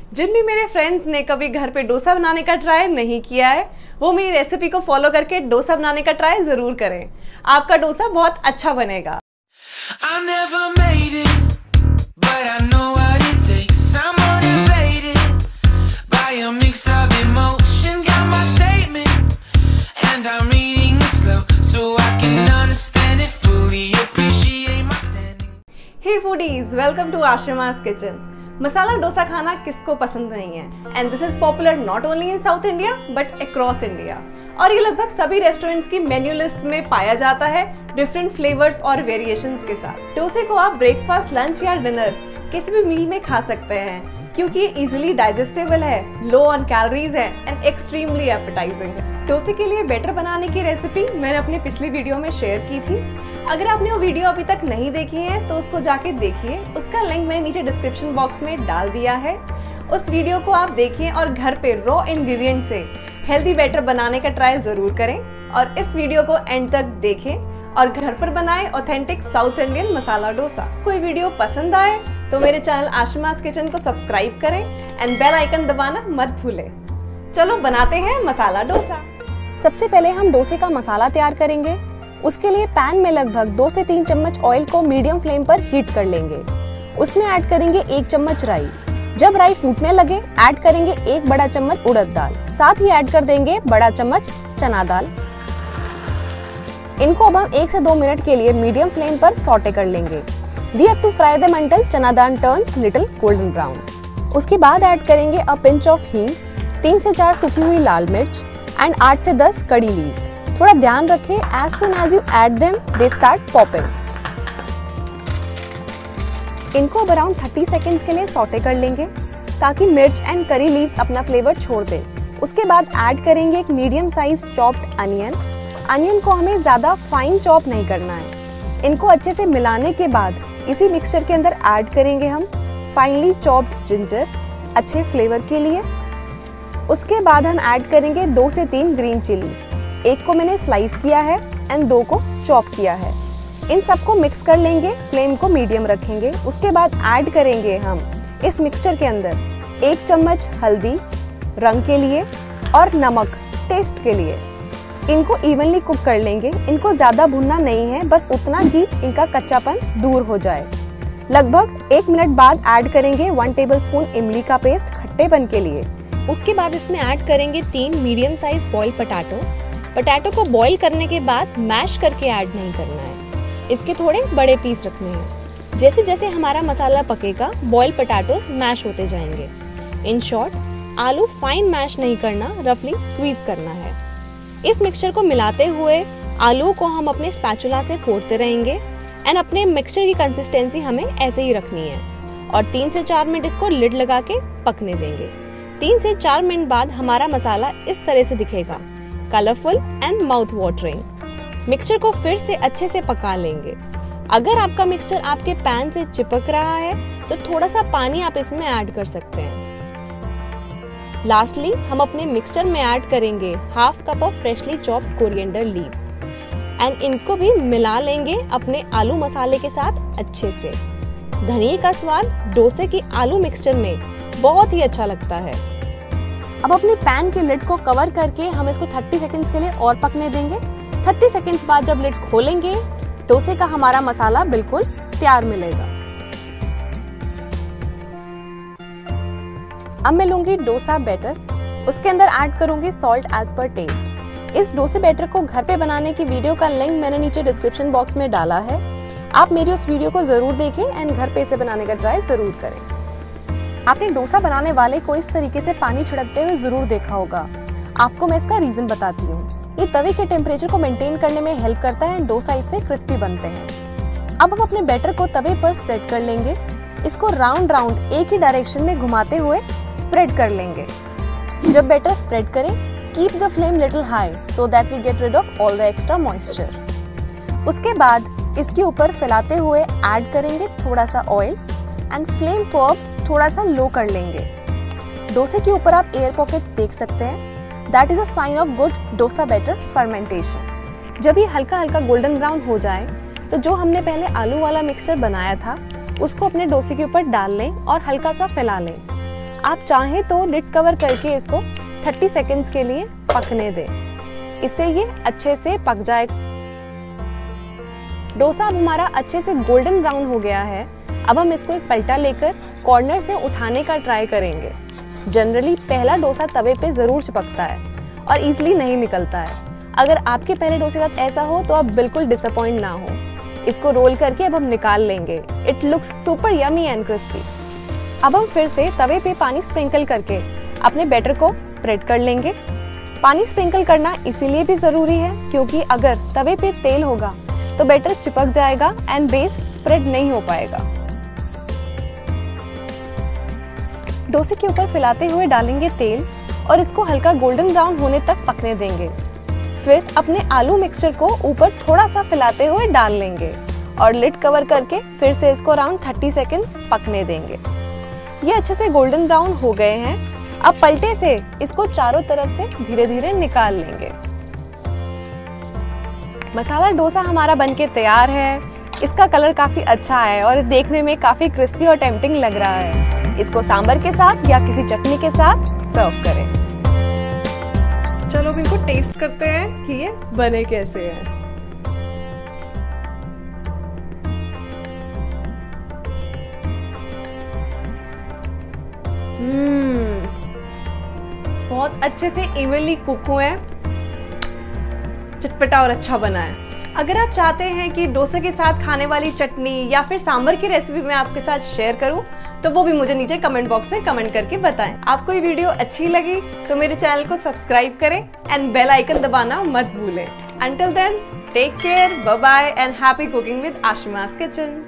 जिन भी मेरे फ्रेंड्स ने कभी घर पे डोसा बनाने का ट्राई नहीं किया है, वो मेरी रेसिपी को फॉलो करके डोसा बनाने का ट्राई जरूर करें। आपका डोसा बहुत अच्छा बनेगा। Hey foodies, welcome to Aashrama's kitchen. Masala dosa खाना किसको पसंद नहीं है, and this is popular not only in South India but across India. और ये लगभग सभी रेस्टोरेंट्स की मेन्यू लिस्ट में पाया जाता है, डिफरेंट फ्लेवर्स और वेरिएशंस के साथ। डोसे को आप ब्रेकफास्ट, लंच या डिनर किसी भी मील में खा सकते हैं क्योंकि ये इजीली डाइजेस्टेबल है, लो ऑन कैलोरीज है एंड एक्सट्रीमली एपेटाइजिंग है। डोसे के लिए बैटर बनाने की रेसिपी मैंने अपनी पिछली वीडियो में शेयर की थी। अगर आपने वो वीडियो अभी तक नहीं देखी है तो उसको जाके देखिए, उसका लिंक मैंने नीचे डिस्क्रिप्शन बॉक्स में डाल दिया है। उस वीडियो को आप देखिए और घर पे रॉ इंग्रेडिएंट से हेल्दी बैटर बनाने का ट्राई जरूर करें। और इस वीडियो को एंड तक देखें और घर पर बनाएं authentic South Indian masala dosa. कोई वीडियो पसंद आए तो मेरे चैनल आश्रमास किचन को सब्सक्राइब करें एंड बेल आइकन दबाना मत भूलें। चलो बनाते हैं मसाला डोसा। सबसे पहले हम डोसे का मसाला तैयार करेंगे। उसके लिए पैन में लगभग 2 से 3 चम्मच ऑयल को मीडियम फ्लेम पर हीट कर लेंगे। उसमें ऐड करेंगे 1 चम्मच राई। जब राई फूटने लगे ऐड करेंगे 1 बड़ा चम्मच उड़द दाल, साथ ही ऐड कर देंगे बड़ा चम्मच चना दाल। इनको अब हम 1 से 2 मिनट के लिए मीडियम फ्लेम पर सॉटे कर लेंगे। We have to fry them until चना दाल turns little golden brown। उसके बाद ऐड करेंगे a pinch of हींग, 3 से 4 सूखी हुई लाल मिर्च एंड 8 से 10 कड़ी लीव्स। थोड़ा ध्यान रखें, as soon as you add them, they start popping। इनको अब अराउंड 30 सेकेंड्स के लिए सॉटे कर लेंगे ताकि मिर्च एंड करी लीव्स अपना फ्लेवर छोड़ दे। उसके बाद ऐड करेंगे एक medium size chopped onion. Onion को हमें ज्यादा फाइन चॉप नहीं करना है। इनको अच्छे से मिलाने के बाद इसी मिक्सचर के अंदर ऐड करेंगे हम फाइनली चॉप्ड जिंजर, अच्छे फ्लेवर के लिए। उसके बाद हम ऐड करेंगे 2 से 3 ग्रीन चिली। एक को मैंने स्लाइस किया है एंड 2 को चॉप किया है। इन सबको मिक्स कर लेंगे, फ्लेम को मीडियम रखेंगे। उसके बाद ऐड करेंगे हम इस मिक्सचर के अंदर 1 चम्मच हल्दी रंग के लिए और नमक टेस्ट के लिए। इनको इवनली कुक कर लेंगे। इनको ज्यादा भुनना नहीं है, बस उतना कि इनका कच्चापन दूर हो जाए। लगभग 1 मिनट बाद ऐड करेंगे 1 टेबलस्पून इमली का पेस्ट खट्टेपन के लिए। उसके बाद इसमें ऐड करेंगे 3 मीडियम साइज बॉइल्ड पोटैटो को बॉईल करने के बाद मैश करके ऐड नहीं करना है, इसके थोड़े बड़े पीस रखने हैं। जैसे जैसे हमारा मसाला पकेगा बॉइल्ड पोटैटोस मैश होते जाएंगे। इन शॉर्ट, आलू फाइन मैश नहीं करना, रफली स्क्वीज करना है। इस मिक्सचर को मिलाते हुए आलू को हम अपने स्पैचुला से फोड़ते रहेंगे एंड अपने मिक्सचर की कंसिस्टेंसी हमें ऐसे ही रखनी है और 3 से 4 मिनट इसको लिड लगा के पकने देंगे। 3 से 4 मिनट बाद हमारा मसाला इस तरह से दिखेगा, colourful and mouth watering. Mixture को फिर से अच्छे से पका लेंगे। अगर आपका मिक्सचर आपके पैन से चिपक रहा है तो थोड़ा सा पानी आप इसमें ऐड कर सकते हैं। लास्टली हम अपने मिक्सचर में ऐड करेंगे 1/2 cup of freshly chopped coriander leaves and इनको भी मिला लेंगे अपने आलू मसाले के साथ अच्छे से। धनिये का स्वाद डोसे की आलू मिक्सचर में बहुत ही अच्छा लगता है। अब अपने पैन के लिड को कवर करके हम इसको 30 सेकेंड्स के लिए और पकने देंगे। 30 सेकेंड्स बाद जब लिड खोलेंगे डोसे का हमारा मसाला बिल्कुल तैयार मिलेगा। अब मैं लूंगी डोसा बैटर। उसके अंदर ऐड करूंगी सॉल्ट एज पर टेस्ट। इस डोसे बैटर को घर पे बनाने की वीडियो का लिंक मैंने नीचे डिस्क्रिप्शन बॉक्स में डाला है। आप मेरी उस वीडियो को जरूर देखें एंड घर पे इसे बनाने का ट्राई जरूर करें। आपने डोसा बनाने वाले को इस तरीके से पानी छिड़कते हुए जरूर देखा होगा। आपको मैं इसका रीजन बताती हूँ। ये तवे के टेम्परेचर को मेंटेन करने में हेल्प करता है एंड डोसा इससे क्रिस्पी बनते हैं। अब हम अपने बैटर को तवे पर स्प्रेड कर लेंगे। इसको राउंड राउंड एक ही डायरेक्शन में घुमाते हुए स्प्रेड कर लेंगे। जब बैटर स्प्रेड करें, keep the flame little high so that we get rid of all the extra moisture. उसके बाद इसके ऊपर फैलाते हुए ऐड करेंगे थोड़ा सा ऑयल एंड फ्लेम को अब थोड़ा सा लो कर लेंगे। डोसे के ऊपर आप एयर पॉकेट्स देख सकते हैं। That is a sign of good dosa batter fermentation. जब ये हल्का हल्का गोल्डन ब्राउन हो जाए तो जो हमने पहले आलू वाला मिक्सचर बनाया था उसको अपने डोसे के ऊपर डाल लें और हल्का सा फैला लें। आप चाहें तो लिड कवर करके इसको 30 सेकेंड्स के लिए पकने दें। इससे ये अच्छे से पक जाएगा। डोसा अब हमारा अच्छे से गोल्डन ब्राउन हो गया है। अब हम इसको एक पलटा लेकर कॉर्नर से उठाने का ट्राई करेंगे। जनरली पहला डोसा तवे पे ज़रूर चिपकता है और इजीली नहीं निकलता है। अगर आपके पहले डोसे के साथ ऐसा हो तो आप बिल्कुल डिसअपॉइंट ना हो। इसको रोल करके अब हम निकाल लेंगे। It looks super yummy and crispy. अब हम फिर से तवे पे पानी स्प्रिंकल करके अपने बैटर को स्प्रेड कर लेंगे। पानी स्प्रिंकल करना इसीलिए भी ज़रूरी है क्योंकि अगर तवे पे तेल होगा तो बैटर चिपक जाएगा एंड बेस स्प्रेड नहीं हो पाएगा। डोसे के ऊपर फैलाते हुए डालेंगे तेल और इसको हल्का गोल्डन ब्राउन होने तक पकने देंगे। फिर अपने आलू मिक्सचर को ऊपर थोड़ा सा फैलाते हुए डाल लेंगे और लिड कवर करके फिर से इसको अराउंड 30 सेकेंड्स पकने देंगे। ये अच्छे से गोल्डन ब्राउन हो गए हैं। अब पलटे से इसको चारों तरफ से धीरे धीरे निकाल लेंगे। मसाला डोसा हमारा बनके तैयार है। इसका कलर काफी अच्छा है और देखने में काफी क्रिस्पी और टेम्पटिंग लग रहा है। इसको सांभर के साथ या किसी चटनी के साथ सर्व करें। चलो अब इनको टेस्ट करते हैं कि ये बने कैसे हैं। बहुत अच्छे से इवनली कुक हुए हैं, चटपटा और अच्छा बना है। अगर आप चाहते हैं कि डोसे के साथ खाने वाली चटनी या फिर सांभर की रेसिपी मैं आपके साथ शेयर करूं तो वो भी मुझे नीचे कमेंट बॉक्स में कमेंट करके बताएं। आपको ये वीडियो अच्छी लगी तो मेरे चैनल को सब्सक्राइब करें एंड बेल आइकन दबाना मत भूलें। Until then, take care, bye bye and happy cooking with Ashima's Kitchen.